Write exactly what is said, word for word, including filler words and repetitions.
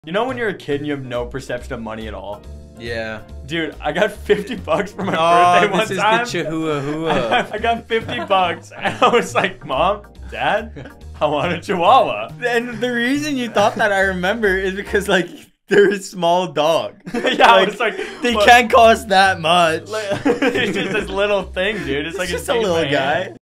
You know when you're a kid and you have no perception of money at all? Yeah. Dude, I got fifty bucks for my oh, birthday one this time. is the Chihuahua Hua. I got fifty bucks and I was like, Mom, Dad, I want a Chihuahua. And the reason you thought that, I remember, is because like they're a small dog. Yeah, like, I was like, they look, can't cost that much. Like, it's just this little thing, dude. It's, It's like just a a little guy. hand.